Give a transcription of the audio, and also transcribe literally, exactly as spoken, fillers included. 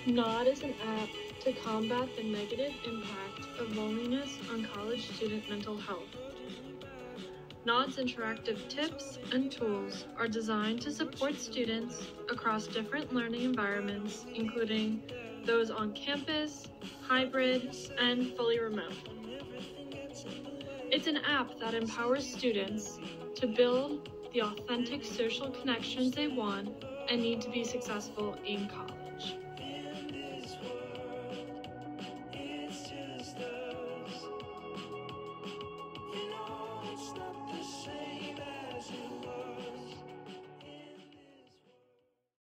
Nod is an app to combat the negative impact of loneliness on college student mental health. Nod's interactive tips and tools are designed to support students across different learning environments, including those on campus, hybrid, and fully remote. It's an app that empowers students to build the authentic social connections they want and need to be successful in college.